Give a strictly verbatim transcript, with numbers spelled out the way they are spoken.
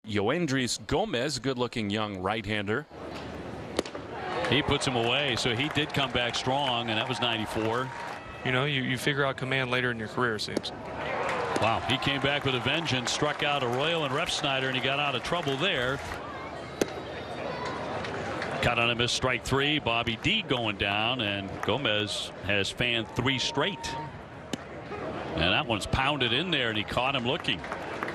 Yoendrys Gómez, good-looking young right-hander. He puts him away, so he did come back strong, and that was ninety-four. You know, you, you figure out command later in your career, it seems. Wow, he came back with a vengeance, struck out Arroyo and Refsnyder, and he got out of trouble there. Cut on a missed strike three. Bobby D going down, and Gómez has fanned three straight. And that one's pounded in there, and he caught him looking.